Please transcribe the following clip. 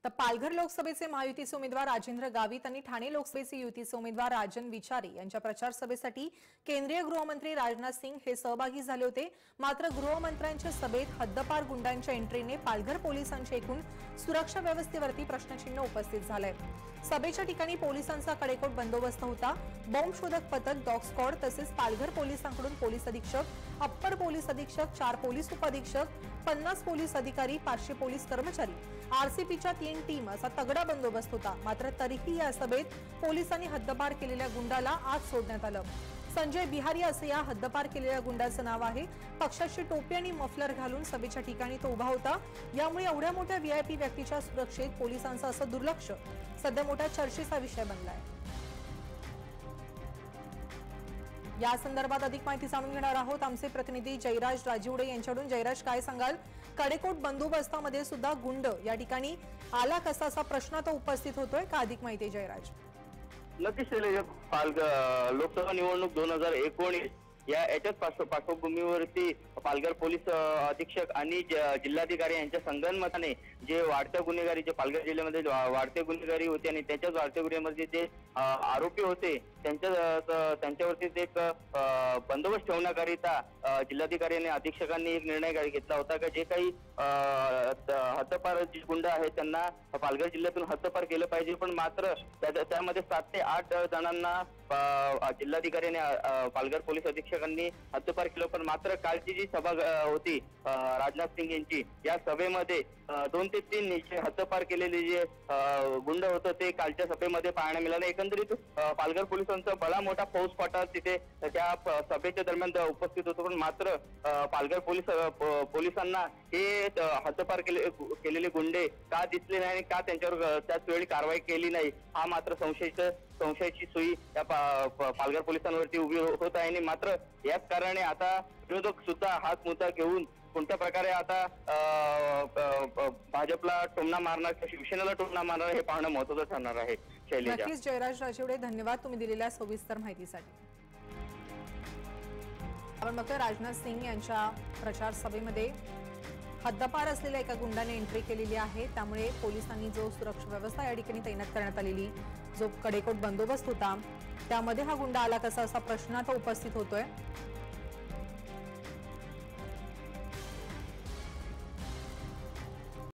तर पालघर लोकसभेचे महायुतीचे उमेदवार राजेंद्र गावित आणि ठाणे लोकसभेचे युतीचे उमेदवार राजन विचारे यांच्या प्रचार सभेसाठी केंद्रीय गृहमंत्री राजनाथ सिंह हे सहभागी झाले होते। मात्र गृहमंत्र्यांच्या सभेत हद्दपार गुंडांच्या एंट्रीने पालघर पोलिसांच्या एकूण सुरक्षा व्यवस्थेवरती प्रश्नचिन्ह उपस्थित झाले। सभेच्या ठिकाणी पोलिसांचा कडेकोट बंदोबस्त होता। बॉम्ब शोधक पथक, डॉग स्क्वॉड तसेच पालघर पोलिसांकडून पोलीस अधीक्षक, अप्पर पोलीस अधीक्षक, 4 पोलीस उपअधीक्षक, 50 पोलीस अधिकारी, 500 पोलीस कर्मचारी, आरसीपीच्या 3 टीम असा तगडा बंदोबस्त होता। मात्र तरीही या सभेत पोलिसांनी हद्दपार केलेल्या गुंडाला आत सोडण्यात आलं। संजय बिहारी असे या हद्दपार केलेल्या गुंडाचं नाव आहे। पक्षाची टोपी आणि मफलर घालून सभेच्या ठिकाणी तो उभा होता। यामुळे एवढ्या मोठ्या व्हीआयपी व्यक्तीच्या सुरक्षेत पोलिसांचं असं दुर्लक्ष सध्या मोठ्या चर्चेचा विषय बनलाय। या संदर्भात अधिक माहिती जाणून घेणार आहोत आमचे प्रतिनिधी जयराज राजीवडे यांच्याकडून। जयराज, काय सांगाल? कडेकोट बंदोबस्तामध्ये सुद्धा गुंड या ठिकाणी आला कसा, असा प्रश्न तो उपस्थित होतोय का? अधिक माहिती जयराज। नक्कीच लोकसभा निवडणूक 2019 याच्याच पार्श्वभूमीवरती पालघर पोलीस अधीक्षक आणि जिल्हाधिकारी यांच्या संगनमताने जे वाढत्या गुन्हेगारी, जे पालघर जिल्ह्यामध्ये वाढते गुन्हेगारी होते आणि त्याच्याच वाढत्या गुन्ह्यामध्ये जे आरोपी होते त्यांच्यावरती एक बंदोबस्त ठेवण्याकरिता जिल्हाधिकारी आणि अधीक्षकांनी एक निर्णय घेतला होता की जे काही हद्दपार जे गुंड आहेत त्यांना पालघर जिल्ह्यातून हद्दपार केलं पाहिजे। पण मात्र त्यामध्ये 7 ते 8 जणांना जिल्हाधिकारी आणि पालघर पोलीस अधीक्षकांनी हद्दपार केलं। पण मात्र कालची जी सभा होती राजनाथ सिंग यांची, या सभेमध्ये 2 ते 3 हद्दपार केलेले जे गुंड होतं ते कालच्या सभेमध्ये पाहायला मिळालं। एकंदरीत पालघर पोलिसांचा बळा मोठा फौजफाटा तिथे त्या सभेच्या दरम्यान उपस्थित होतो। पण मात्र पालघर पोलिसांना हे हद्दपार केलेले गुंडे का दिसले नाही आणि का त्यांच्यावर त्याच वेळी कारवाई केली नाही, हा मात्र संशयाची सुई या पालघर पोलिसांवरती उभी होत आहे। आणि मात्र याच कारणाने आता विरोधक सुद्धा हाच मुद्दा घेऊन कोणत्या प्रकारे आता भाजपला टोमणा मारणार, शिवसेनेला टोमणा मारणार हे पाहणं महत्त्वाचं ठरणार आहे। शैलेजा, नक्कीच जयराज राजीवडे, धन्यवाद तुम्ही दिलेल्या सविस्तर माहितीसाठी। आपण बघतोय राजनाथ सिंग यांच्या प्रचार सभेमध्ये हद्दपार असलेल्या एका गुंडाने एंट्री केलेली आहे। त्यामुळे पोलिसांनी जो सुरक्षा व्यवस्था या ठिकाणी तैनात करण्यात आलेली, जो कडेकोट बंदोबस्त होता, त्यामध्ये हा गुंडा आला कसा, असा प्रश्न आता उपस्थित होतोय।